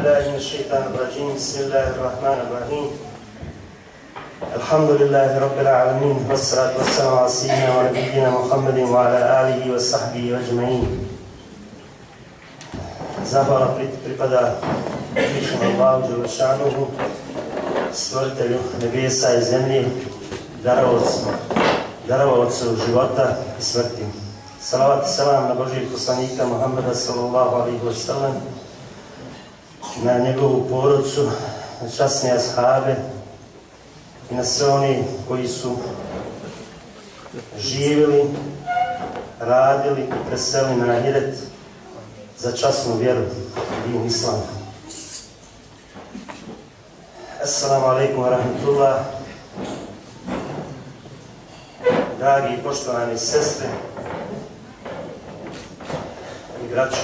بالله من الشيطان الرجيم بسم الله الرحمن الرحيم الحمد لله رب العالمين والصلاة والسلام على سيدنا ونبينا محمد وعلى آله وصحبه أجمعين. Zahvala pripada uzvišenom Allahu Đelešanuhu, stvoritelju nebesa i zemlje, darovalcu života i smrti. Salavat i salam na Božijeg poslanika Muhammeda sallallahu alaihi wa sallam, na njegovu porodcu, na časne ashabe i na sve oni koji su živjeli, radili i preselili na ahiret za časnu vjeru i islam. Assalamu alaikum wa rahmatullah. Dragi i poštovani sestre i braćo,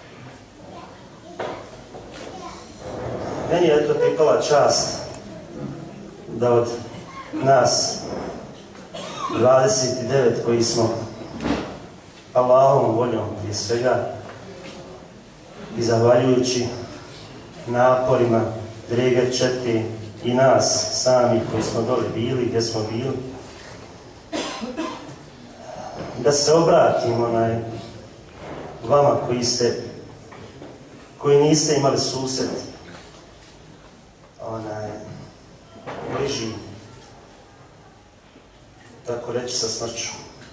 meni je to pripala čast da od nas 29 koji smo Allahovom voljom prije svega i zahvaljujući naporima Drege Čete i nas sami koji smo dole bili, gdje smo bili, da se obratimo vama koji niste imali susret bliži, tako reći, sa smrću.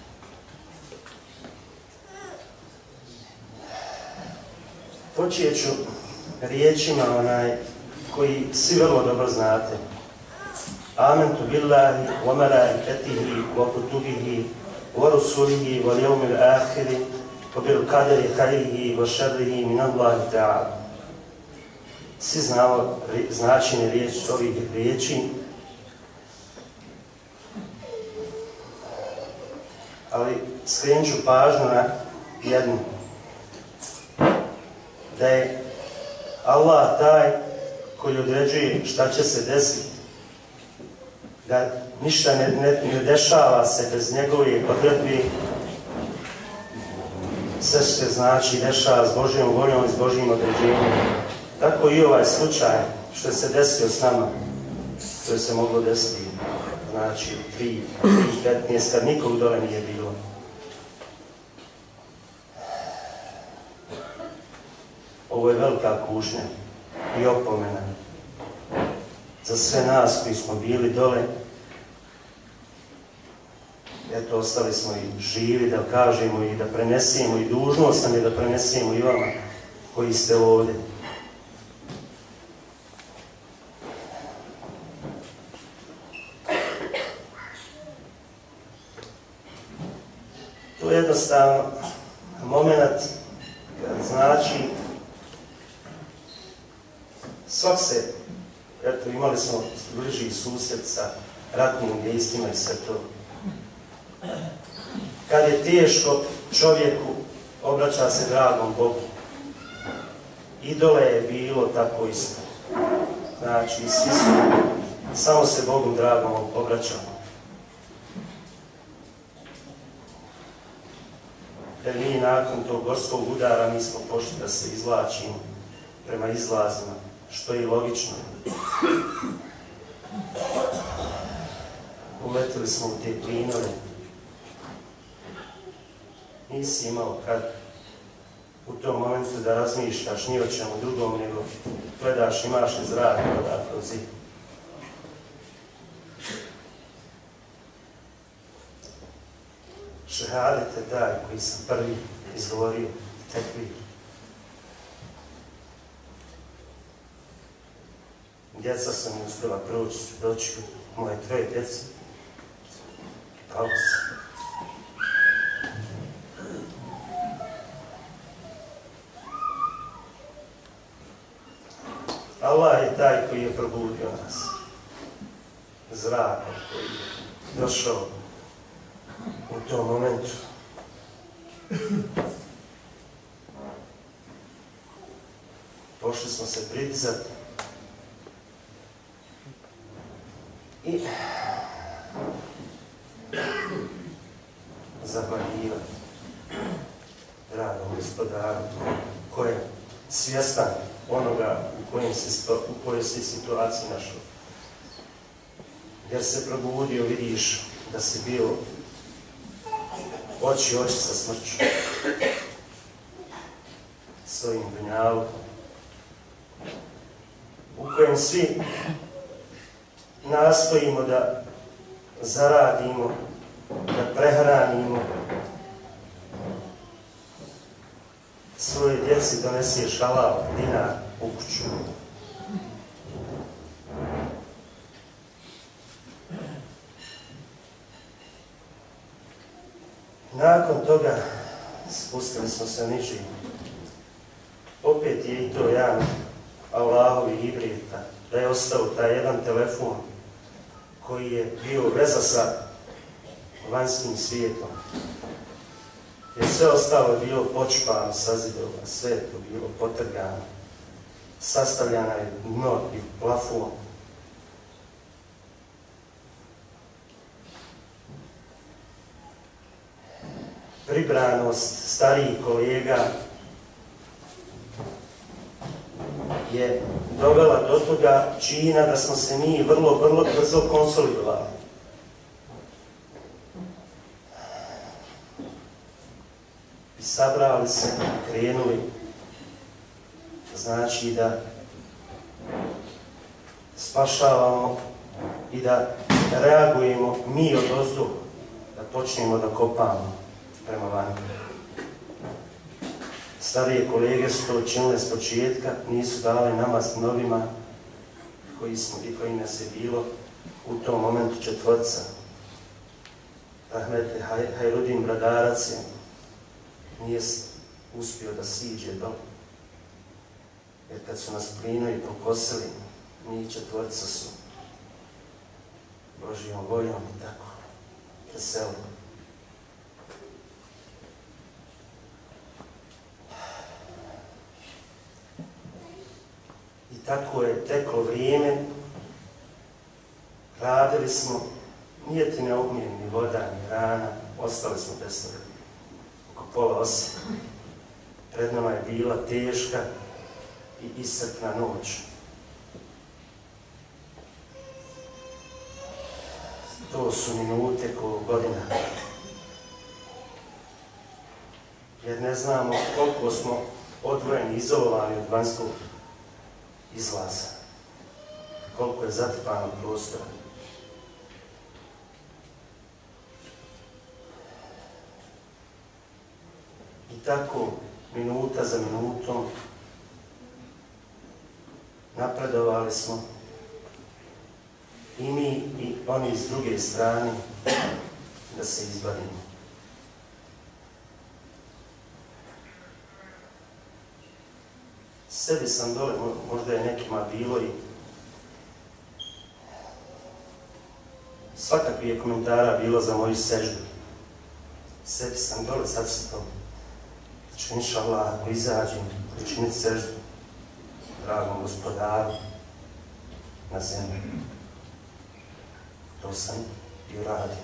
Počet ću riječima koji svi vrlo dobro znate. Amentu billahi wa malaikatihi wa kutubihi wa rusulihi wa yawmil akhiri wa bil qadari khairihi wa sharrihi min Allahi ta'ala. Svi znamo značenje ovih riječi, ali skrenut ću pažnju na jednu. Da je Allah taj koji određuje šta će se desiti, da ništa ne dešava se bez njegove odredbe, sve se znači dešava s Božjom voljom i s Božjim određenjem. Tako i ovaj slučaj što se desio s nama, što se moglo desiti, znači 3:15, kad nikog dole nije bilo. Ovo je velika kušnja i opomena za sve nas koji smo bili dole. Eto, ostali smo i živi da kažemo i da prenesemo, i dužnost nam je da prenesemo i vama koji ste ovdje. To je jednostavno moment kad znači svak se, eto, imali smo bliži susret sa ratnim dejstvima i sve to. Kad je teško čovjeku, obraća se dragom Bogu. I dole je bilo tako isto. Znači, svi su samo se Bogu dragom obraćamo. Jer mi nakon tog gorskog udara mi smo pošli da se izvlačimo prema izlazima, što je i logično. Uletili smo u te plinove. Nisi imao kad u tom momentu da razmišljaš ni o čemu drugom, nego gledaš, imaš li zrak odakle zid. Šehadet je taj koji sam prvi izgovorio, tekvir. Djeca sam uspjela proći svjedočiju, moje 2 djece. Palo sam. Allah je taj koji je probudio nas. Zrakom koji je došao u tom momentu. Pošli smo se pridizati i zahvaljivati dragom gospodaru koje svjestan onoga u kojoj si situaciji našao. Jer se probudio, vidiš da si bio oči sa smrću, svojim dunjalom, u kojem svi nastojimo da zaradimo, da prehranimo, svoje djeci doneseš halal dinar u kuću. Nakon toga spustili smo se niži. Opet je i to jedan Allahovi hibridta, da je ostao taj jedan telefon koji je bio veza sa vanjskim svijetom. Jer sve ostalo je bilo počpano, sazidovano, sve je to bilo potrgano. Sastavljana je dno i plafon. Pribranost starijih kolega je dovela do toga čina da smo se mi vrlo brzo konsolidovali. I sabrali se, krenuli, znači da spašavamo i da reagujemo mi odozdo, da počnemo da kopamo prema vani. Starije kolege su to činile s početka, nisu dali nama s novima koji nas je bilo u tom momentu četvorca. Ahmet Hajrudin Bradarac nije uspio da siđe dole. Jer kad su nas plinovi prokosili, mi četvorca su Božijom voljom i tako preselili. I tako je teklo vrijeme, radili smo, nije ti neognjen ni voda, ni hrana, ostali smo bez toga. Oko 7:30. Pred nama je bila teška i iscrpna noć. To su minute koliko godina. Jer ne znamo koliko smo odvojeni, izolovani od vanjskog izlaza. Koliko je zatrpano prostora. I tako, minuta za minutom, napredovali smo i mi i oni s druge strane da se izbavimo. Sebi sam dole, možda je nekima bilo i svakakvih je komentara bilo za moju seždu. Sebi sam dole, sad se to inša Allah, ako izađem, učiniti seždu dragom gospodaru na zemlji. To sam i uradio.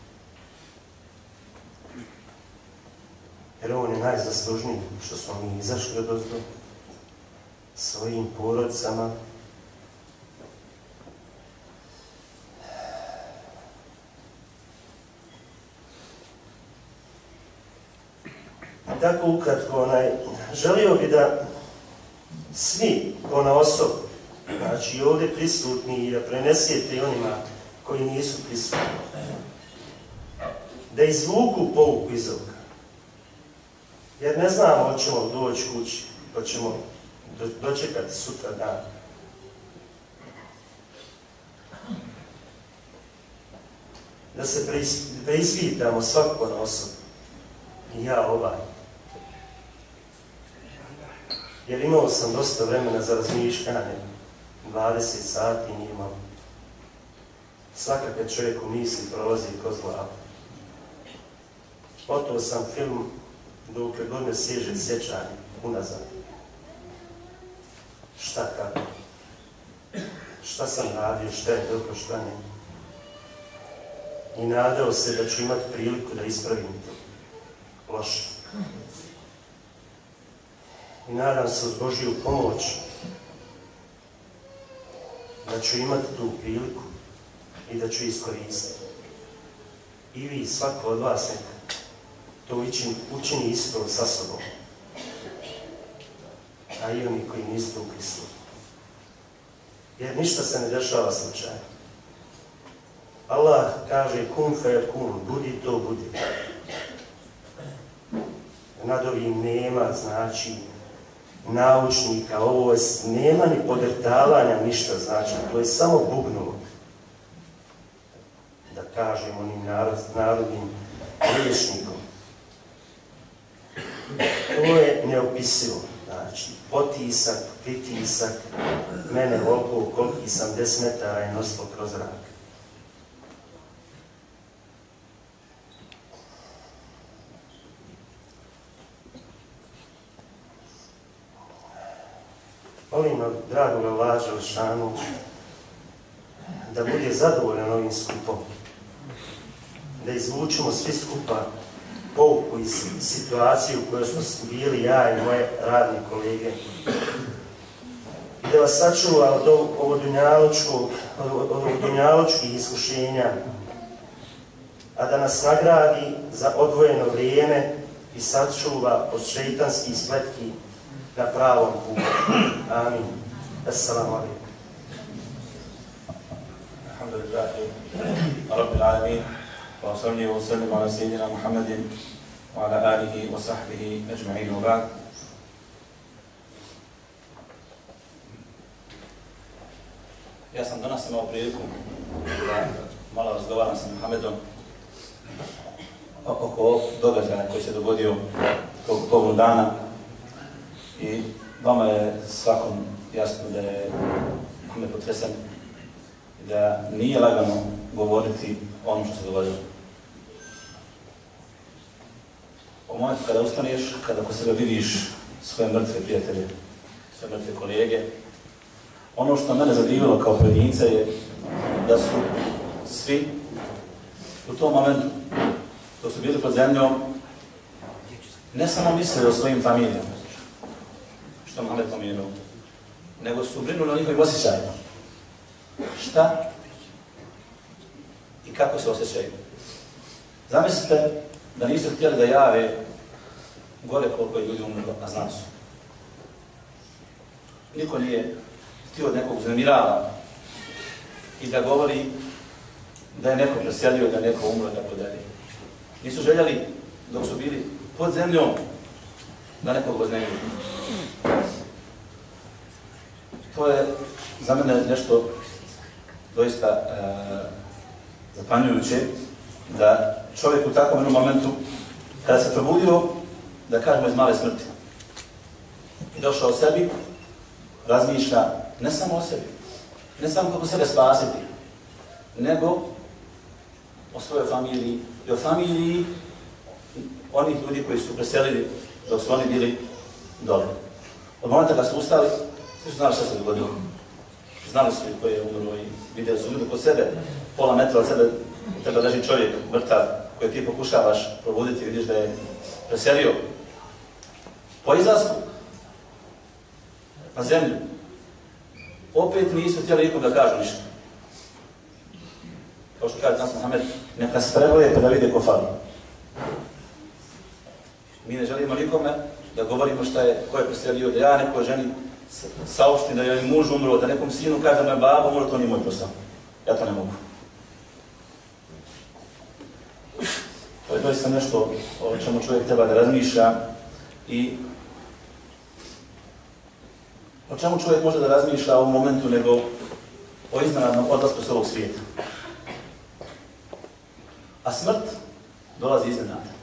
Jer on je najzaslužniji što smo mi izašli od ozdo svojim porodicama. Tako ukratko, želio bi da svi ponaosob, znači ovdje prisutni, i da prenesete onima koji nisu prisutni, da izvuku pouku iz ovoga. Jer ne znamo hoćemo doći kući, hoćemo dočekati sutra dan. Da se preispitamo svak ponaosob. I ja ovaj. Jer imao sam dosta vremena za razmišljanje, 20 sati nije imao. Svakakve čovjeku misli prolazi kroz glavu. Otao sam film dok god me seže sjećanje unazad. Šta kako? Šta sam radio, šta je dobro, šta ne? I nadao se da ću imati priliku da ispravim to loše. i nadam se uz Božju pomoć da ću imati tu priliku i da ću iskoristiti. I vi, svako od vas neka to učini isto sa sobom, a i oni koji nisu u Kristu. Jer ništa se ne dešava slučajno. Allah kaže kun fe kun, budi to budi. Nad ovim nema, znači, naučnika, ovo je, nema ni podrtavanja ništa, znači, to je samo bubnulo. Da kažem onim narodnim rječnikom. To je neopisivo, znači, potisak, pritisak, mene oko koliki sam 10 metara je nosilo kroz zrak. Molim dragog Allaha Đelešanu da bude zadovoljan ovim skupom, da izvučemo svi skupa pouku iz situacije u kojoj smo bili ja i moje radne kolege i da vas sačuva od ovog dunjalučkih iskušenja, a da nas nagradi za odvojeno vrijeme i sačuva od šeitanskih spletki na pravom putu. Amin. Assalamu alaikum. Alhamdulillahi Rabbil alamin. Wa salli wa sallim ala sayyidina Muhammadin wa ala alihi wa sahbihi ajma'in wa ba'd. Ja sam danas imao priliku da malo razgovaram sa Muhammedom oko događaja koji se dogodio tog dana. I vama je svakom jasno da je Muhammed potresen i da nije lagano govoriti o onom što se dogodilo. U momentu kada ustaneš, kada ko sebe vidiš svoje mrtve prijatelje, svoje mrtve kolege, ono što mene zadivilo kao pojedinca je da su svi u tom momentu, dok su bili pod zemljom, ne samo mislili o svojim familijama, što Muhammed pomenuo, nego su brinuli o njihovim osjećajima. Šta i kako se osjećaju. Zamislite da nisu htjeli da jave gore koliko je ljudi umrlo, a znali su. Niko nije htio nekog uznemirava i da govori da je neko preselio, da je neko umro, tako dalje. Nisu željeli, dok su bili pod zemljom, da nekog uznemiraju. To je za mene nešto doista zapanjujuće, da čovjek u takvom jednom momentu, kada se probudio, da kažemo iz male smrti, i došao o sebi, razmišlja ne samo o sebi, ne samo kako sebe spasiti, nego o svojoj familiji i o familiji onih ljudi koji su preselili dok su oni bili dole. Od momenta kada su ustali, svi su znali što se dogodilo. Znali su koji je umro i vidjeli su ljudi kod sebe, pola metra od sebe, u tebe leži čovjek, mrtav, koji ti pokušavaš probuditi, vidiš da je preselio. Po izlasku na zemlju, opet nisu htjeli nikom da kažu ništa. Kao što kaže nas Muhammed, neka se preboje pa da vide ko fali. Mi ne želimo nikome da govorimo šta je, ko je preselio, da ja nekoj ženi saopštim da je muž umro, da nekom sinu kaže da me babo umro, to nije moj posao. Ja to ne mogu. To je doista nešto o čemu čovjek treba da razmišlja i o čemu čovjek može da razmišlja u ovom momentu nego o iznenadnom odlasku s ovog svijeta. A smrt dolazi iznenada.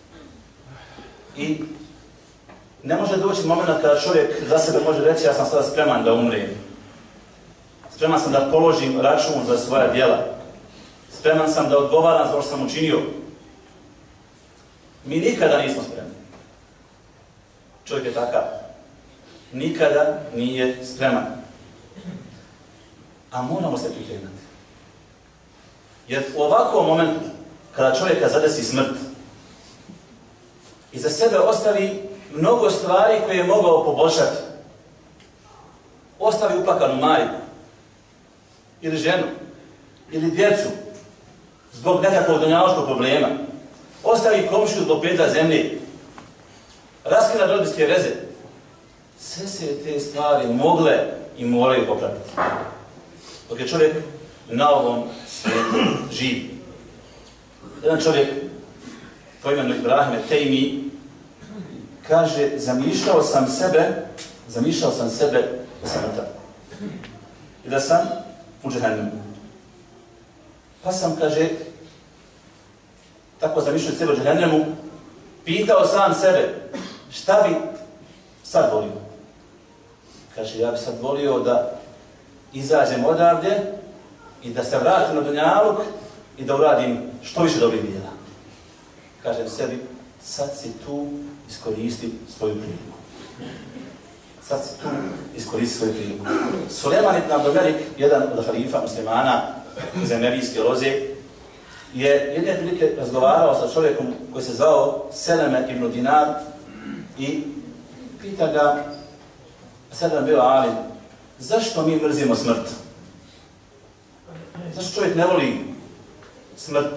I ne može doći moment kada čovjek za sebe može reći ja sam sada spreman da umrem. Spreman sam da položim račun za svoja djela. Spreman sam da odgovaram za ono što sam učinio. Mi nikada nismo spremni. Čovjek je takav. Nikada nije spreman. A moramo se pripremati. Jer u ovakvom momentu, kada čovjeka zadesi smrt, iza sebe ostavi mnogo stvari koje je mogao poboljšati. Ostavi uplakanu majku, ili ženu, ili djecu, zbog nekakvog dunjaloškog problema. Ostavi komšiju zbog pedla zemlje. Raskida rodbinske veze. Sve se te stvari mogle i moraju popraviti. Dok je čovjek na ovom svijetu živi. Jedan čovjek po imenu Ibrahim Tejmi kaže, zamišljao sam sebe da sam mrtav i da sam u džehennemu. Pa sam, kaže, tako zamišljao sebe u džehennemu, pitao sam sebe, šta bi sad volio? Kaže, ja bi sad volio da izađem odavde i da se vratim na dunjaluk i da uradim što više dobrih djela. Kažem sebi, sad si tu, iskoristi svoju priliku. Sad si tu, iskoristi svoju priliku. Sulejman ibn Abdulmelik, jedan od halifa muslimana iz Emerijske loze, je jedne prilike razgovarao sa čovjekom koji se zvao Seleme ibn Dinar i pita ga, Seleme bio alim, zašto mi mrzimo smrt? Zašto čovjek ne voli smrt?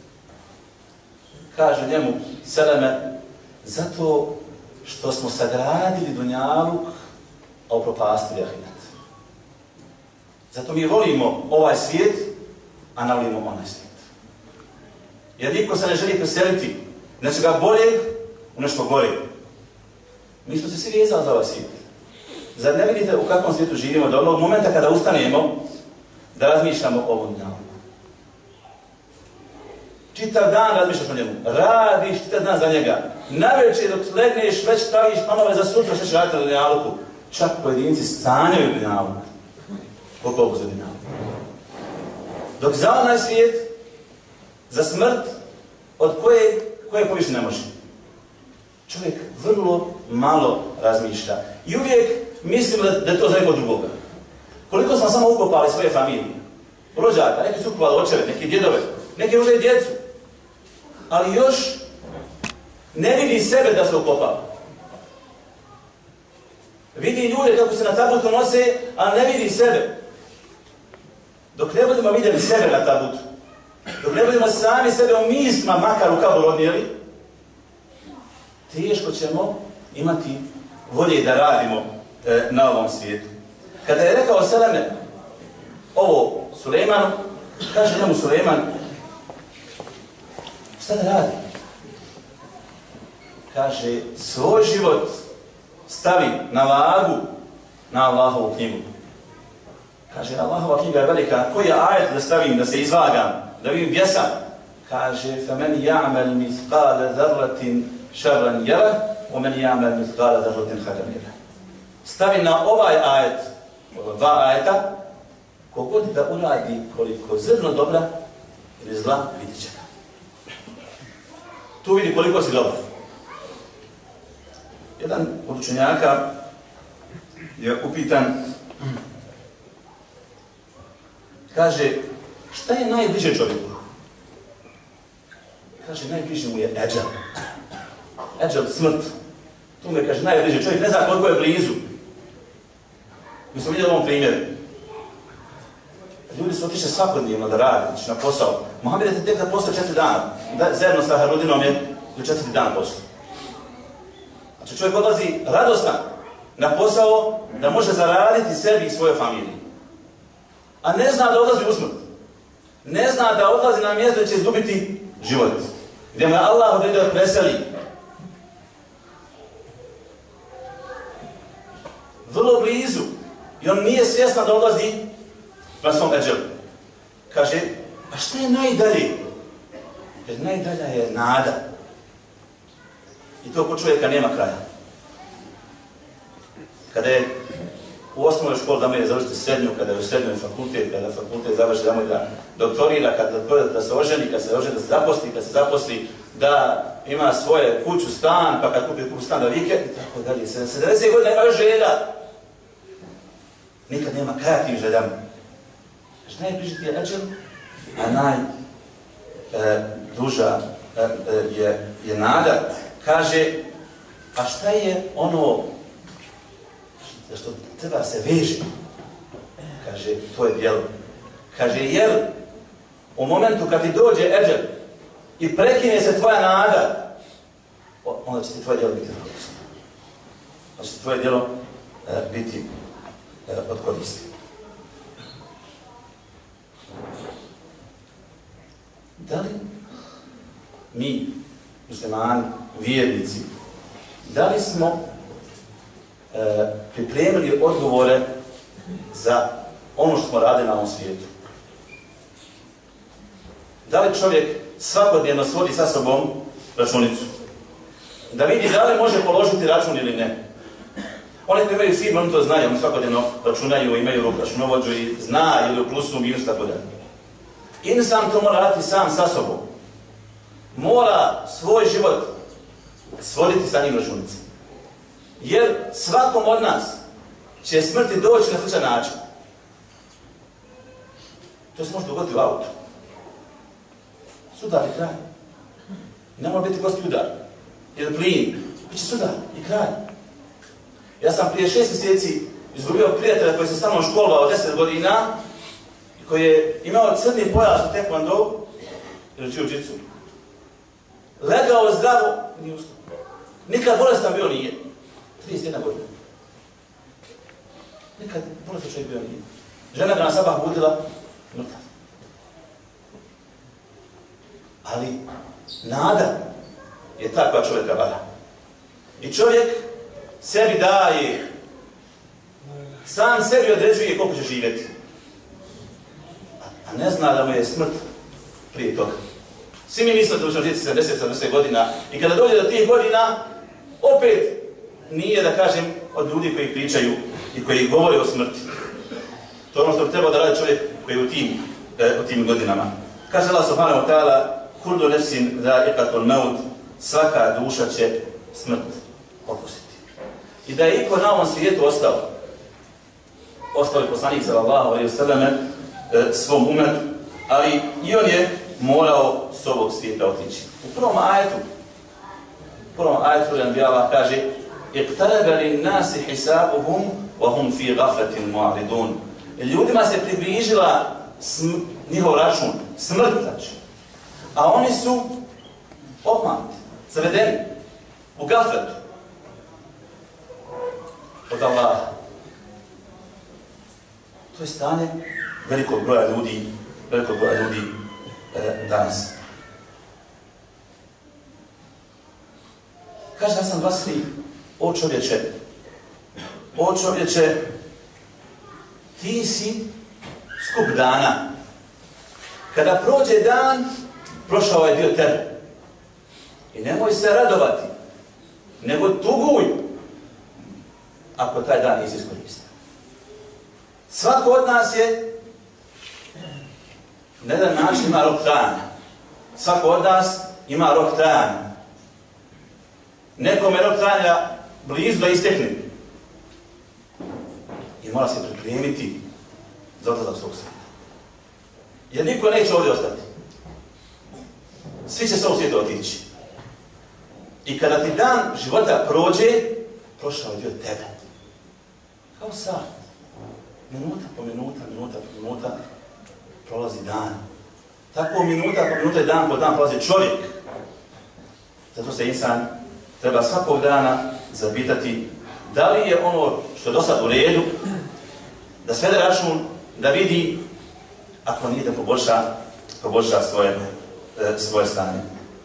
Kaže njemu Seleme, zato što smo sagradili dunjaluk, a upropastili ahiret. Zato mi volimo ovaj svijet, a ne volimo onaj svijet. Jer niko se ne želi preseliti nečega boljeg u nešto gore. Mi smo se svi vezali za ovaj svijet. Zar ne vidite u kakvom svijetu živimo do onog momenta kada ustanemo da razmišljamo o ovom dunjaluku? Čitav dan razmišljaš o njemu, radiš čitav dan za njega. Navečer dok legneš, već praviš planove za sutra što ćeš raditi na dunjaluku. Čak pojedinci stanjaju dunjaluk. Koliko ovo za dunjaluk. Dok za onaj svijet, za smrt, od koje poviše ne može. Čovjek vrlo malo razmišlja. I uvijek mislim da je to za nekog drugoga. Koliko smo samo ukopali svoje familije, rođaka, neki su ukopali očeve, neki djedove, neki uzeli djecu, ali još ne vidi sebe da se ukopava. Vidi ljude kako se na tabutu nose, a ne vidi sebe. Dok ne budemo vidjeli sebe na tabutu, dok ne budemo sami sebe u mislima makar u kabur odnijeli, teško ćemo imati volje da radimo na ovom svijetu. Kada je rekao Seleme ovo Sulejmanu, kaže njemu Sulejman, šta da radi? Kaže, svoj život stavi na vagu na Allahovu knjigu. Kaže, Allahova knjiga je velika, koji je ajet da stavim, da se izvagam, da vidim gdje sam? Kaže, فَمَنْ يَعْمَلْ مِثْقَالَ ذَرَّةٍ شَرًّا يَرَهُ وَمَنْ يَعْمَلْ مِثْقَالَ ذَرَّةٍ خَيْرًا يَرَهُ. Stavi na ovaj ajet, dva ajeta, kogod da uradi koliko zrno dobra ili zla, vidit će ga. Tu vidi koliko si dobar. Jedan od učenjaka je upitan, kaže, šta je najbliže čovjeku? Kaže, najbliže mu je eđel. Eđel, smrt. Tu me kaže, najbliže čovjek, ne zna koliko je blizu. Mi smo vidjeli u ovom primjeru. Ljudi su otišli svakodnevno da radi, znači na posao. Mohamed je tek da posao 4 dana. Zajedno sa Harudinom je do 4 dana posao. Znači čovjek odlazi radostan na posao da može zaraditi sebi i svojoj familiji. A ne zna da odlazi u smrt. Ne zna da odlazi na mjesto gdje će izgubiti život. Gdje mu je Allah odredio da preseli. Vrlo blizu. I on nije svjestan da odlazi na svom eđelu. Kaže, a šta je najdalje? Jer najdalja je nada. I to kod čovjeka nema kraja. Kada je u osnovnoj školi da mu je završiti srednju, kada je u srednjoj fakultet, kada fakultet završi da mu je da doktorira, da se oženi, kada se oženi da se zaposli, kada se zaposli da ima svoje kuću, stan, pa kad kupi kuću, stan da vike, i tako dalje. 70 godina ima još želja. Nikad nema kraja tim željama. Znači najbliži ti je eđel, a najduža je nada. Kaže, a šta je ono što treba se veže? Kaže, to je djelo. Kaže, jer u momentu kad ti dođe eđel i prekine se tvoja nada, onda će ti tvoje djelo biti od koristi. Onda će ti tvoje djelo biti od koristi. Da li mi, muslimani, vjernici, da li smo pripremili odgovore za ono što smo radili na ovom svijetu? Da li čovjek svakodnevno svodi sa sobom računicu? Da vidi da li može položiti račun ili ne. Oni koji imaju firmu, oni to znaju, oni svakodnevno računaju, imaju računovođu i zna ili u plusu, minus, tako da. Insan to mora raditi sam sa sobom. Mora svoj život svoditi sa njim računice. Jer svakom od nas će smrti doći na sličan način. To se može dogoditi u autu. Sudar i kraj. Ne mora biti kosti udar. Ili plin. Biće sudar i kraj. Ja sam prije 6 mjeseci izgubio prijatelja koji se sa mnom školovao 10 godina i koji je imao crni pojas u tekvandou ili džiu-džicu. Legao zdravo, nije ustao. Nikad bolestan bio nije. 31 godina. Nikad bolestan čovjek bio nije. Žena ga na sabah budila, mrtav. Ali nada je ta koja čovjeka vara. I čovjek sebi daje, sam sebi određuje koliko će živjeti. A ne zna da mu je smrt prije toga. Svi mi mislimo da ćemo živjeti 70 godina i kada dođe do tih godina, opet nije, da kažem, od ljudi koji pričaju i koji govore o smrti. To je ono što bi trebao da radi čovjek koji je u tim godinama. Kaže Allah subhanahu wa ta'ala, kullu nefsin za'iqatul maut, svaka duša će smrt okusiti. I da je iko na ovom svijetu ostao je poslanik sallallahu alejhi ve selleme svom umetu, ali i on je morao s ovog svijeta otići. U prvom ajetu Allah kaže iqtaraba lin-nasi hisabuhum wa hum fi ghaflatin mu'ridun. Ljudima se približila njihov račun, smrt znači. A oni su obmanuti, zavedeni u gafletu od Allaha. To je stanje velikog broja ljudi danas. Kaže Hasan Basri, o čovječe, ti si skup dana. Kada prođe dan, prošao je dio tebe. I nemoj se radovati, nego tuguj ako taj dan nisi iskoristio. Svako od nas je na jedan način ima rok trajanja. Svako od nas ima rok trajanja. Nekome rok trajanja blizu da istekne. I mora se pripremiti za odlazak svog svijeta. Jer niko neće ovdje ostati. Svi će s ovog svijeta otići. I kada ti dan života prođe, prošao je dio tebe. Kao sat. Minuta po minuta prolazi dan. Tako minuta po minuta i dan po dan prolazi čovjek. Zato se insan treba svakog dana zapitati da li je ono što je do sad u redu, da svede račun, da vidi, ako nije da poboljša svoje stanje.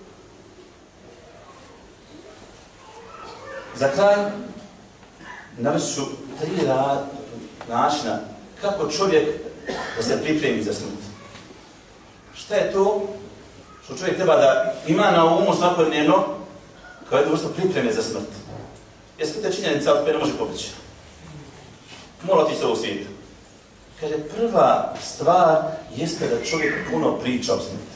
Za kraj navest ću 3 načina kako čovjek da se pripremi za smrt. Šta je to što čovjek treba da ima na umu svakodnevno kao jednu vrstu pripreme za smrt? Jer smrt je činjenica od koje ne može pobjeći. Mora otići s ovog svijeta. Kaže, prva stvar jeste da čovjek puno priča o smrti.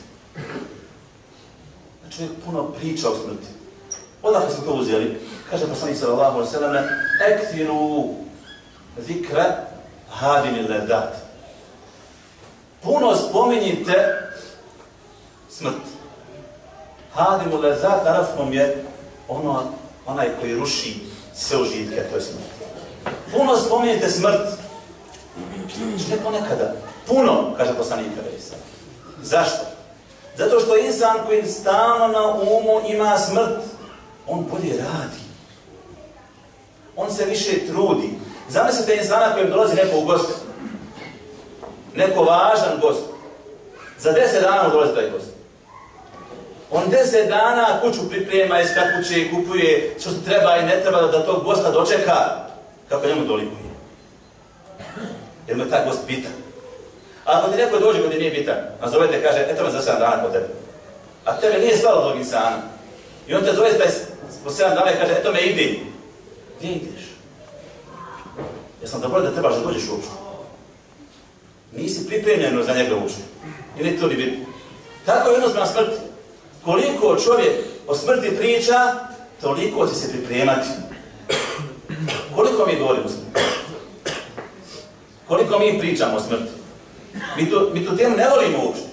Da čovjek puno priča o smrti. Odakle smo to uzeli? Kaže poslanik sallallahu alejhi ve selleme: "Ektiru zikra hadimil ladat." Puno spominjite smrt. Hadimul ladat arapskom je ono onaj koji ruši sve užitke, to je smrt. Puno spominjete smrt. Ne ponekada. Puno, kaže poslanik Isa. Zašto? Zato što insan koji stalno na umu ima smrt, on bolje radi. On se više trudi. Zamislite insana kojem dolazi neko u gost. Neko važan gost. Za 10 dana dolazi taj gost. On 10 dana kuću priprema, iskakuće, kupuje što se treba i ne treba da tog gosta dočeka kako njemu dolikuje. Jer mu je taj gost bitan. A ako ti neko dođe kod ti nije bitan, nazovete, kaže, eto me za 7 dana po tebe. A tebe nije stalo tog insana. I on te zove po 7 dana i kaže, eto me idi. Gdje ideš? Ja sam zaboravio da trebaš da dođeš uopšte. Nisi pripremljeno za njega uopšte. I ne to ni biti. Tako je odnos prema smrti. Koliko čovjek o smrti priča, toliko će se pripremati. Koliko mi govorimo o smrti? Koliko mi pričamo o smrti? Mi tu temu ne volimo uopšte.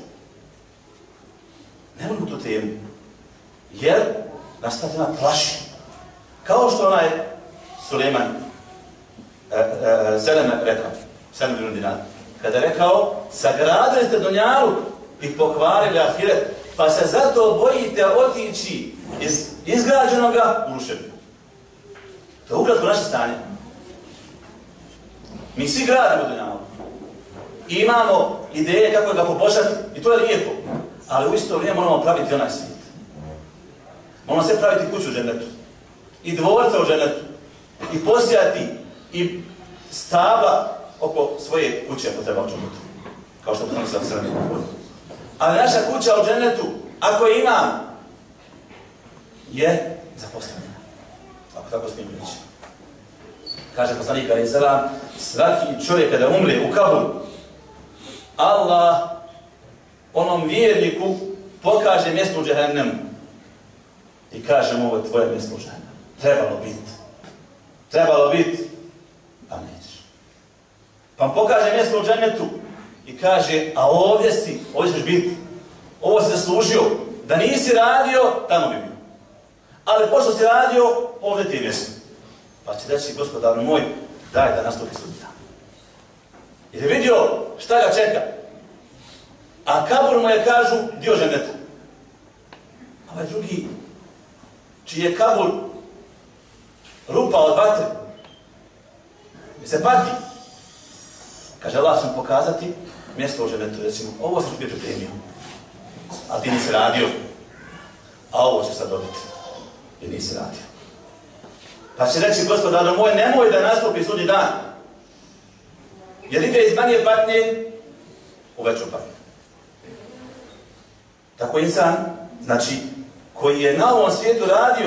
Ne volimo tu temu. Jer nas ta tema plaši. Kao što onaj Sulejman Seleme rekao, Seleme bin Dinar, kada je rekao, sagradili ste dunjaluk i pokvarili ahiret, pa se zato bojite otići iz izgrađenoga u ruševinu. To je ukratko naše stanje. Mi svi gradimo dunjaluk. I imamo ideje kako ga poboljšati i to je lijepo. Ali u isto vrijeme moramo praviti onaj svijet. Moramo sve praviti kuću u džennetu. I dvorca u džennetu. I posijati i stabla oko svoje kuće ako treba u džennetu. Kao što sam sve govorio. Ali naša kuća u džennetu, ako je ima, je zaposlena. Ako tako smijem reći. Kaže poslanik alejhi selam, svaki čovjek kada umre u kaburu, Allah onom vjerniku pokaže mjesto u džehennemu i kaže mu, ovo je tvoje mjesto u džehennemu. Trebalo biti, a nećeš. Pa mu pokaže mjesto u džennetu i kaže, a ovdje ćeš biti, ovo si zaslužio, da nisi radio, tamo bi bio. Ali pošto si radio, ovdje ti je mjesto. Pa će reći, gospodaru moj, daj da nastupi sudnji dan. Jer je vidio šta ga čeka. A kabur mu je, kažu, dio dženeta. A ovaj drugi, čiji je kabur rupa od vatre, i se pati, kaže, Allah će mu pokazati mjesto u dženetu. Recimo, ovo sam ti pripremio, a ti nisi radio, a ovo će sad dobiti, jer nisi radio. Pa će reći, gospodaru moj, nemoj da nastupi sudnji dan, jer ide iz manje patnje u veću patnju. Tako insan, znači, koji je na ovom svijetu radio,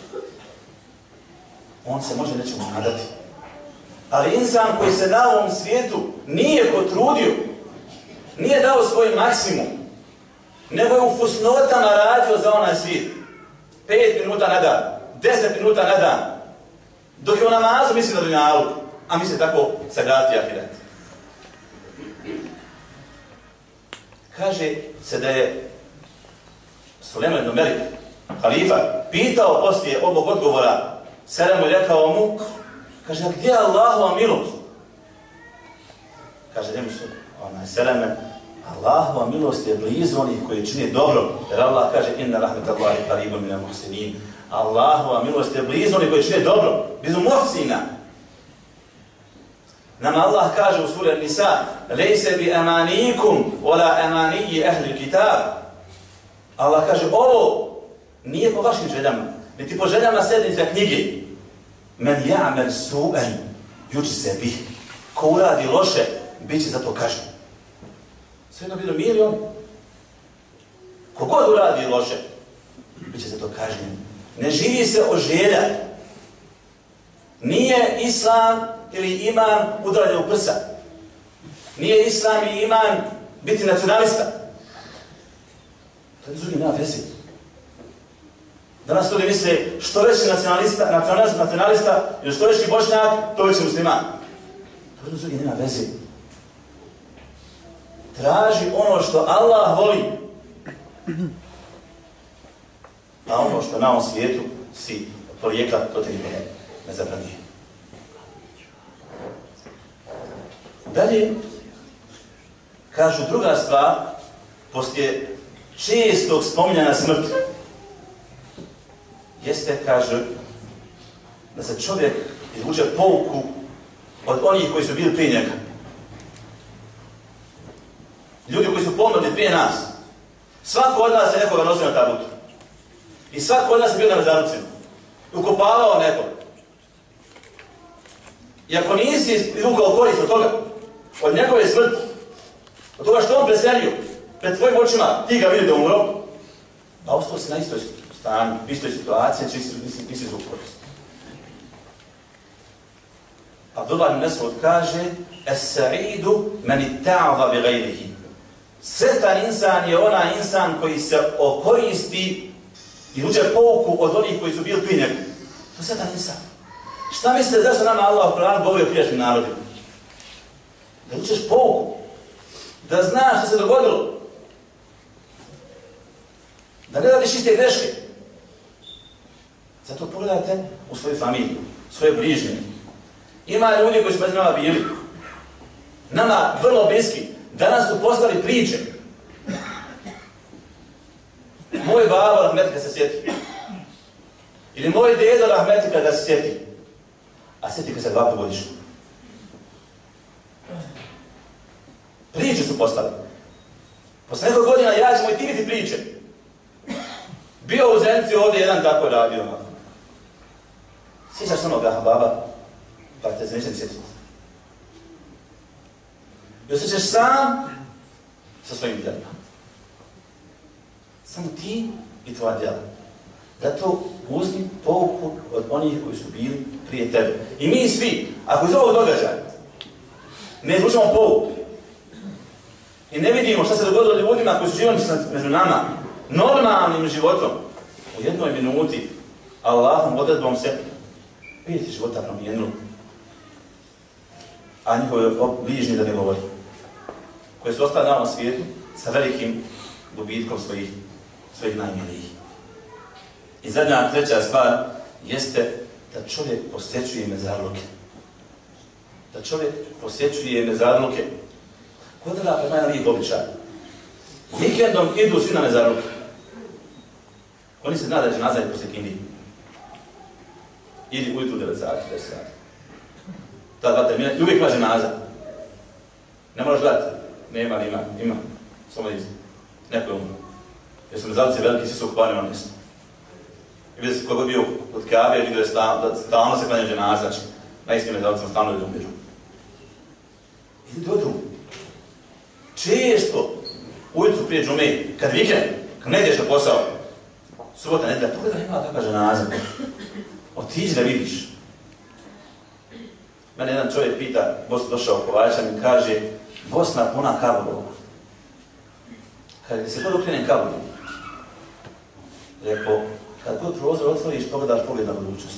on se može nečemu nadati. Ali insan koji se na ovom svijetu nije potrudio, nije dao svoj maksimum, nego je u fusnotama radio za onaj svijet. 5 minuta na dan, 10 minuta na dan. Dok je u namazu misli na dunjalu, a misli tako sagraditi ahiret. Kaže se da je Sulejman ibn Melik, halifa, pitao poslije ovog odgovora Selemu i rekao mu, kaže, a gdje je Allahova milost? Kaže, njemu su, Seleme, Allahova milost je blizu onih koji čini dobro, jer Allah kaže, inna rahmetallahi qaribun minal muhsinin. Allahova milost je blizu onih koji čini dobro, blizu muhsina. Nama Allah kaže u suri An-Nisa, lejse bi amanikum, wala amaniji ahli kitab. Allah kaže, ovo nije po vašim željama, niti po željama sedmice knjige. Men ja'mel su'en, yujze bih. Ko uradi loše, bit će za to kažnjen. Sve jedno bilo milion. Kogod uradi loše, bit će za to kažnjen. Ne živi se o želja. Nije islam ili iman udaranje u prsa. Nije islam i iman biti nacionalista. To je drugi nema veze. Danas ljudi misle što veći nacionalista ili što veći bošnjak, to veći musliman. To je drugi nema veze. Traži ono što Allah voli. A ono što na ovom svijetu si porijekla, to te ne zabranije. Dalje, kažu druga stvar, poslije čestog spominjanja smrti, jeste, kaže, da se čovjek izvuče pouku od onih koji su bili prije njega. Ljudi koji su pomrli prije nas. Svako od nas je nekoga nosio na tabutu. I svako od nas je bio na mezarcima. Ukopavao nekog. I ako nisi izvukao korist od toga, od njegove smrti, od toga što on preselio, pred tvojim očima, ti ga vidi da umro, a ostao si na istoj stanju, u istoj situaciji, nisi izvuk korist. Abdullah ibn Mes'ud kaže: "Es-sa'idu man itta'adha bi ghayrihi." Sretan insan je onaj insan koji se okoristi i uče pouku od onih koji su bili prije njega. To je sretan insan. Šta mislite zašto nama Allah u Kur'anu govori o prijašnjim narodima? Da učeš pouku, da znaš što se dogodilo, da ne radiš iste greške. Zato pogledajte u svoju familiju, svoje bližnje. Ima ljudi koji su među nama bili, nama vrlo bliski, danas su postali priče. Moj babo rahmetika se sjeti. Ili moj dedo rahmetika da se sjeti. A sjeti kad se 2 godišnje. Priče su postali. Posle nekog godina ja ćemo i ti biti priče. Bio u Zenci ovdje jedan tako radio. Sjećaš onoga baba? Pa te se nećem sjetiti. I osjećaš sam sa svojim djelima. Samo ti i tvoja djela. Zato uzmi pouku od onih koji su bili prije tebe. I mi svi, ako iz ovog događaja ne izvučemo pouku i ne vidimo šta se dogodilo ljudima koji su živjeli među nama normalnim životom, u jednoj minuti Allahom odredbom se 5 života promijenilo. A njihove bližnji da ne govori, koji su ostali na ovom svijetu sa velikim gubitkom svojih najmilijih. I zadnja, treća stvar jeste da čovjek posjećuje mezarluke. Da čovjek posjećuje mezarluke. Kod da prema jedan lijep običaj. Vikendom idu svi na mezarluke. Oni se zna da će nazad poslije kindije. Ili ujutru 9 sati, 10 sati. Ta 2 termina i uvijek ima ženaza. Ne moraš gledati. Nema, ima. Samo izi. Neko je umro. Jer su mezarluci veliki, svi su okupani na mjestu. I vidio se koga je bio od Kabe, vidio je stalno se klanja ženaza, znači na istim mezarlucima stalno ljudi umiru. I dođu. Često ujutru prije džume, kad vikend, kad ne ideš na posao, subota, nedjelja, pogledaj ima kakva ženaza. Otiđi da vidiš. Mene jedan čovjek pita, Bosna došao Kovačan i kaže: Bosna puna kaburova. Kaže, se god okrenem kaburom. Rekao, kad god prozor otvoriš, pogledaš pogled na budućnost.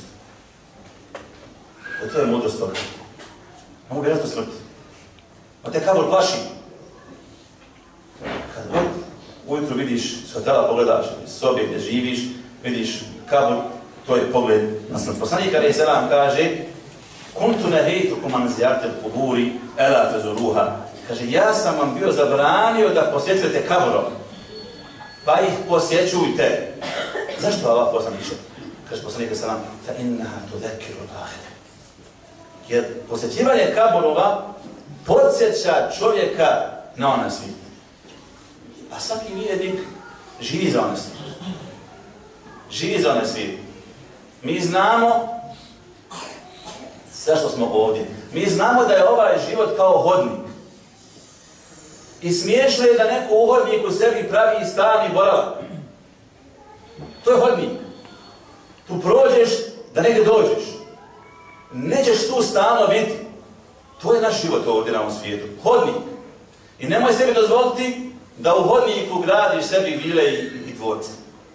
To je mudrost toga. Ne mogu vjerati u smrti. A te kabur plaši. Kad god ujutru vidiš, s hotela pogledaš, iz sobe gdje živiš, vidiš kabur, to je pogled na smrt. Poslanik alejhi selam kaže: Kuntu nehejtukum an zijarati al-quburi ela tazuruha. Kaže, ja sam vam bio zabranio da posjećujete kaburove, pa ih posjećujte. Zašto Allah poslaniče? Kaže poslanik alejhi selam: Fa innaha tudhakkiru al-akhirah. Jer posjećivanje kaburova podsjeća čovjeka na onaj svijet. A svaki vjernik živi za onaj svijet. Živi za onaj svijet. Mi znamo zašto smo ovdje. Mi znamo da je ovaj život kao hodnik. I smiješno je da neko u hodniku sebi pravi stalni boravak. To je hodnik. Tu prođeš da negdje dođeš. Nećeš tu stalno biti. To je naš život ovdje na ovom svijetu. Hodnik. I nemoj sebi dozvoliti da u hodniku gradiš sebi vile i dvorce.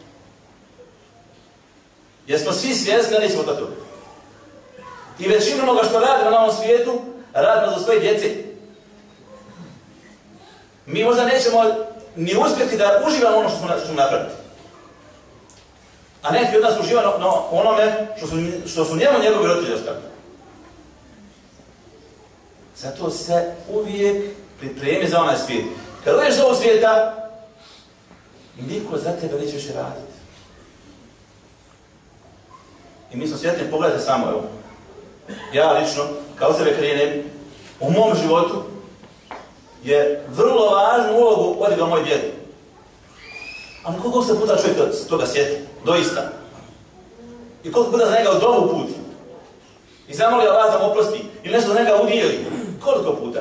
Jer smo svi svjesni da nećemo to. I većinu onoga što radimo na ovom svijetu, radimo za svoje djece. Mi možda nećemo ni uspjeti da uživamo ono što smo napraviti. A neki od nas uživa na onome što su njemu njegovi roditelji ostavili. Zato se uvijek pripremi za onaj svijet. Kad uđeš za ovog svijeta, niko za tebe neće više raditi. I mi smo svjetni, pogledajte samo, evo. Ja lično, kao sebe krenem, u mom životu je vrlo važnu ulogu odigrao moj djed. Ali koliko se puta čovjek toga sjeti, doista. I koliko puta za njega u domu puti. I zamoli Allah da mu oprosti, ili nešto za njega udijeli. Koliko puta?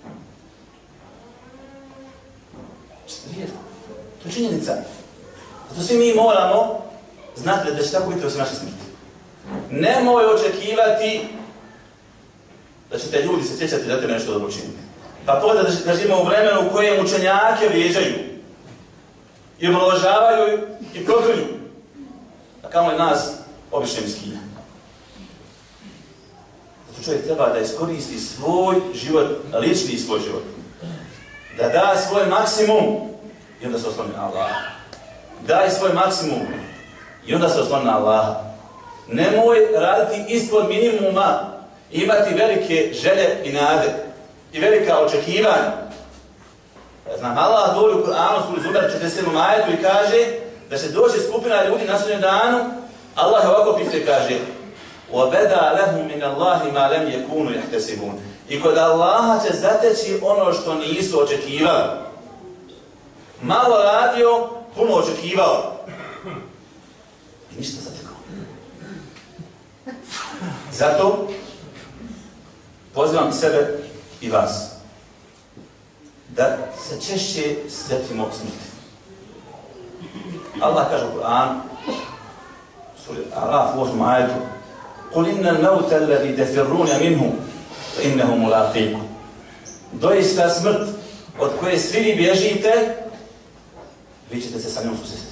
Rijetko. To je činjenica. Zato svi mi moramo znati da će tako biti osim naše smrti. Nemoj očekivati da će te ljudi se sjećati da te nešto dobro činiti. Pa pogledaj da živimo u vremenu u kojem učenjake vrijeđaju i omalovažavaju i proklinju. A kamo je nas obične miskinje. Zato čovjek treba da iskoristi svoj život, lični svoj život. Da da svoj maksimum i onda se osloni na Allah. Daj svoj maksimum i onda se osloni na Allah. Nemoj raditi ispod minimuma, imati velike želje i nade i velika očekivanja. Ja znam, Allah govori u Kur'anu, suri Zumer 47. ajetu i kaže da će doći skupina ljudi na sudnjem danu. Allah je ovako pisao i kaže وَبَدَا لَهُمْ مِنَ اللَّهِ مَا لَمْ يَكُونُ يَحْتَسِبُونَ. I kod Allaha će zateći ono što nisu očekivali. Malo radio, puno očekivao. I ništa zatekao. Zato pozivam sebe i vas da se češće sjetimo smrti. Allah kaže u Kur'anu, suri Araf 8. ajetu, قُلْ إِنَّ الْمَوْتَ الَّذِي تَفِرُّونَ مِنْهُ فَإِنَّهُ مُلَاقِيكُمْ. Doista smrt od koje svi vi bježite, vi ćete se sa njom susresti.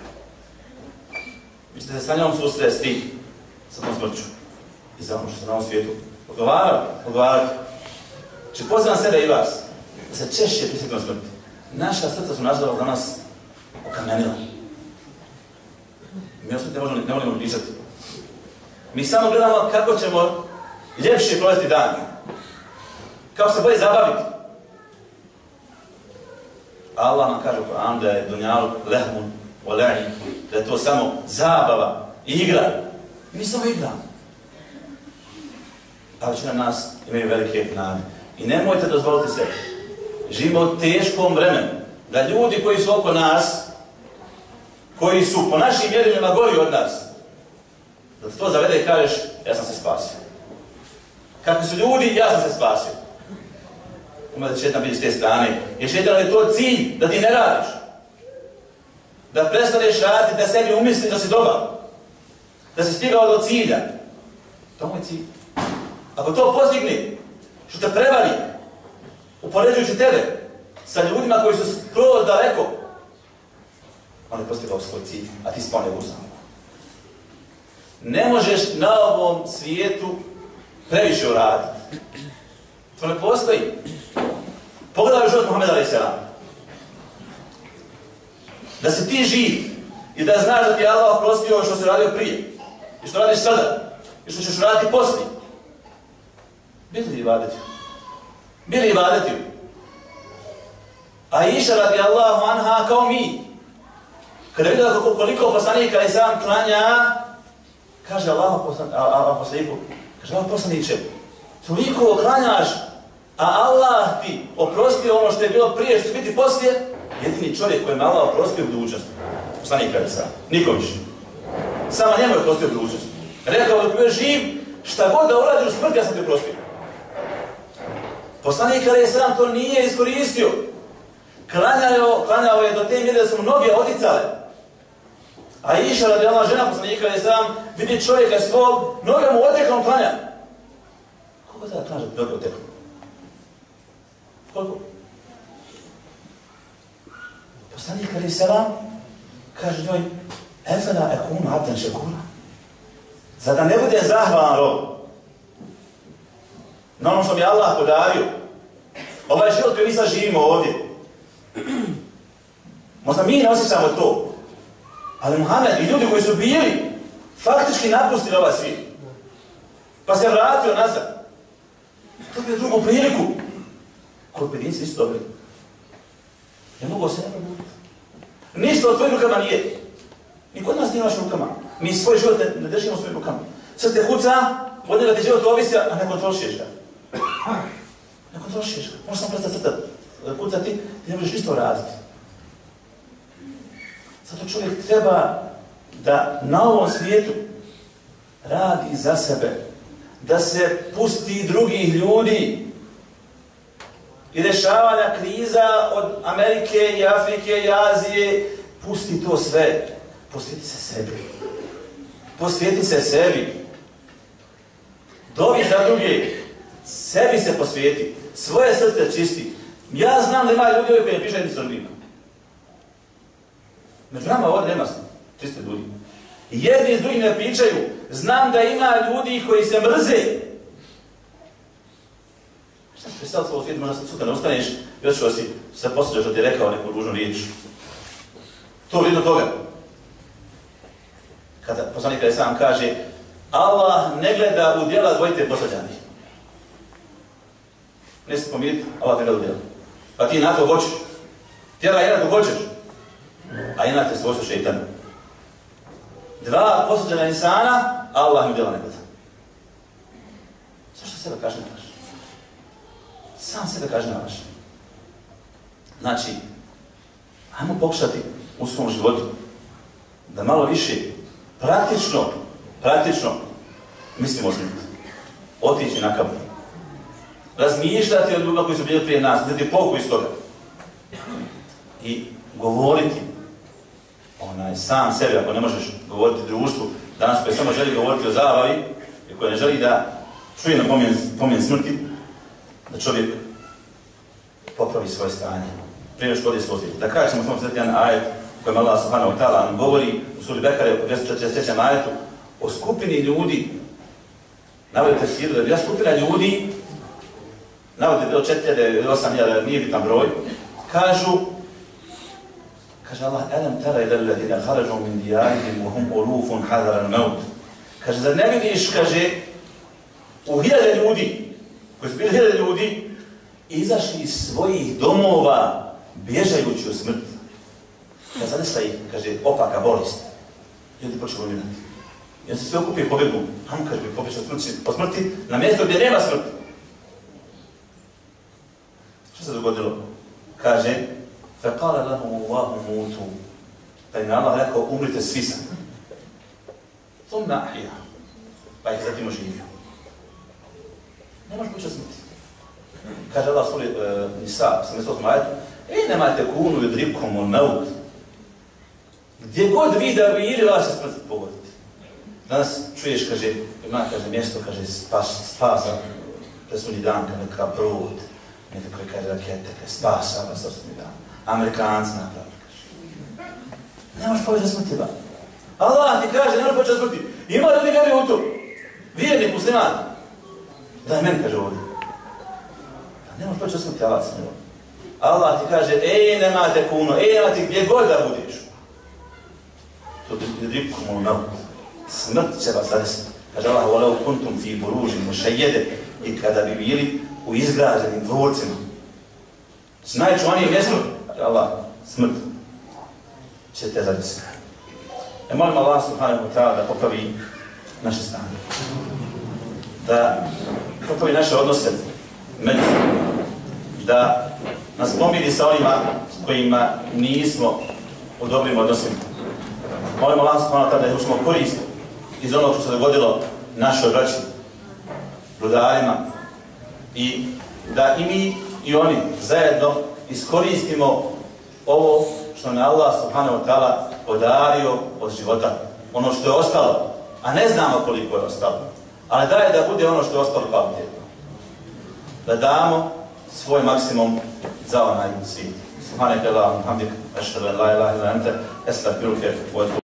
Vi ćete se sa njom susresti sa tom smrću. I za ono što se na ovom svijetu odgovarati. Znači pozivam sebe i vas da se češće prisjetimo smrti. Naša srca su nažalost danas okamenila. Mi o smrti ne volimo pričati. Mi samo gledamo kako ćemo ljepše provesti dan. Kako se bolje zabaviti. Allah nam kaže u Kur'anu da je dunjalu lehmun o le'i, da je to samo zabava i igra. Mi samo igramo. A većina nas imaju velike nade. I nemojte dozvoliti se. Živimo u teškom vremenu. Da ljudi koji su oko nas, koji su po našim mjerilima gori od nas, da te to zavede i kažeš, ja sam se spasio. Kakvi su ljudi, ja sam se spasio. Umre da će šetan biti s te strane. Jer šetan je to cilj, da ti ne radiš. Da prestaneš raditi, da sebi umisli da si dobar. Da si stigao do cilja. To je moj cilj. Ako to postigne, što te prevari, upoređujući tebe sa ljudima koji su skroz daleko, on je postigao svoj cilj, a ti spao njegov sam. Ne možeš na ovom svijetu previše uraditi. To ne postoji. Pogledaj život Muhammeda a.s. Da si ti živ i da znaš da ti je Allah oprostio što si radio prije i što radiš sada i što ćeš raditi poslije. Bili ibadeti. Bili ibadeti. A Iša radi Allahu anha kao mi. Kada je vidjela koliko poslanika i sam klanja, kaže Allah poslaniku, kaže Allah poslaniče, toliko klanjaš, a Allah ti oprostio ono što je bilo prije, što će biti poslije, jedini čovjek kojem Allah oprostio u budućnosti. Poslanika je sam. Nikom više. Samo njemu je oprostio u budućnosti. Rekao dok bio živ, šta god da uradiš u smrti, ja sam ti oprostio. Poslanik je sam to nije iskoristio. Klanjao je do te mjere da su mnoge odicale. A Iša radi Allah, žena poslanika je sam, vidi čovjeka svog, noge mu oteklom klanja. Koliko tada klanja da noge oteklom? Koliko? Poslanik je sam, kaže njoj, efela ekunu abden šekura. Zar da ne bude zahvalan rob na ono što mi je Allah podario, ovaj život koji mi sad živimo ovdje. Možda mi ne osjećamo to, Ali Muhammed i ljudi koji su bili faktički napustili ovaj svijet, pa se vratio nazad, dobio drugu priliku, koju pojedinci nisu dobili. Ne mogu se ne probuditi. Ništa od tvojim rukama nije. Niko od nas nije vašim rukama. Mi svoj život ne držimo svojim rukama. Sad te kuca, od njega ti život ovisi, a ne kontrolišeš ga. Ne kontrolišeš ga. Možeš samo prestati kucati, ti ne možeš ništa uraditi. Zato čovjek treba da na ovom svijetu radi za sebe, da se pusti drugih ljudi i rješavanja kriza od Amerike i Afrike i Azije. Pusti to sve. Posvjeti se sebi. Posvjeti se sebi. Dovi za druge. Sebi se posvjeti. Svoje srce čisti. Ja znam da ima ljudi koji ne pričaju ni Srbima. Među nama ovdje nema 300 ljudi. Jedni s drugim ne pričaju. Znam da ima ljudi koji se mrze. Šta si predstavljati svoj svijet, možda sutra ne ustaneš, još ću si se posjećaš da ti je rekao neku ružnu riječ. To vrijedno toga. Kada poslanik kada sam kaže Allah ne gleda u djela dvojice posvađanih. Ne se pomiriti, Allah ne gleda u djela. Pa ti na to hoćeš. Tjela jedan to hoćeš. A imate svojstvo šeitana. Dva posvađana insana, Allah mi djela ne gleda. Zašto sebe kažnjavaš? Sam sebe kažnjavaš. Znači, ajmo pokušati u svom životu da malo više praktično mislimo o smrti. Otići na kabur. Razmišljati o ljudima koji su bili prije nas, uzeti pouku iz toga. I govoriti sam sebi, ako ne možeš govoriti društvu, danas koji samo želi govoriti o zabavi i koji ne želi da čuje na pomen smrti, da čovjek popravi svoje stanje. Prije što ovdje spostaviti. Da kada ćemo samo srediti jedan ajet kojem Allah subhanahu wa ta'ala nam govori u suri Bekare u 243. ajetu o skupini ljudi, navodite siru da je bila skupina ljudi, navodite bilo 4.000 ili 8.000, nije bitan broj, kaže Allah, alam tara ila alladhina kharaju min diyarihim wa hum ulufun hadara al-maut. Kaže, zar ne vidiš, kaže, u 1000 ljudi, koji su bili 1000 ljudi, izašli iz svojih domova, bježajući u smrt. Kad zadesla ih, kaže, opaka bolest, ljudi počeli umirati. I on se sve okupio i pobjegnu. Hajmo, kaže, pobjeći po smrti, na mjesto gdje nema smrti. Što se dogodilo? Kaže, فَقَالَ لَهُمُ اللَّهُ مُوتُوا. Pa im je Allah rekao, umrite svi sam. ثُمَّ أَحْيَا. Pa ih zatim oživio. Ne možeš početi smrti. Kaže Allah suri Nisa, 78. ajetu, nemajte kunu yudribkum al-maut. Gdje god vi da bili, vas će smrt pogoditi. Danas čuješ, kaže, ima, kaže, mjesto, kaže, spasa, presudnji dan, kaže, neka brod, neko koji kaže rakete, kaže, spasa vas presudnji dan. Amerikanci napravili, kaže. Ne možeš poveći smrti, ba. Allah ti kaže, ne možeš poveći smrti. Ima ljudi vjeri u to. Vjernik, musliman. Daj meni, kaže ovdje. Ne možeš poveći smrti, Allah se ne voli. Allah ti kaže, nemate kuno, nemate gdje god da budiš. To je dripkom u maut. Smrt će vas zadesiti. Kaže Allah, وَلَوْ كُنْتُمْ فِي بُرُوجٍ مُشَيَّدٍ. I kada bi bili u izgrađenim dvorcima. Znači najčuvanije mjesto, kaže Allah, smrt će te zadesiti. Molim Allah subhanahu wa ta'ala da popravi naše stanje. Da popravi naše odnose međusobno. Da nas pomiri sa onima s kojima nismo u dobrim odnosima. Molim Allah subhanahu wa ta'ala da učimo korist iz onog što se dogodilo našoj braći, rudarima, i da i mi i oni zajedno iskoristimo ovo što nam je Allah subhanahu wa ta'ala podario od života. Ono što je ostalo, a ne znamo koliko je ostalo, ali daj da bude ono što je ostalo kvalitetno. Da damo svoj maksimum za onaj svijet. Subhanaka Allahumma hamdika, ashhadu an la ilaha illa anta, astaghfiruka wa atubu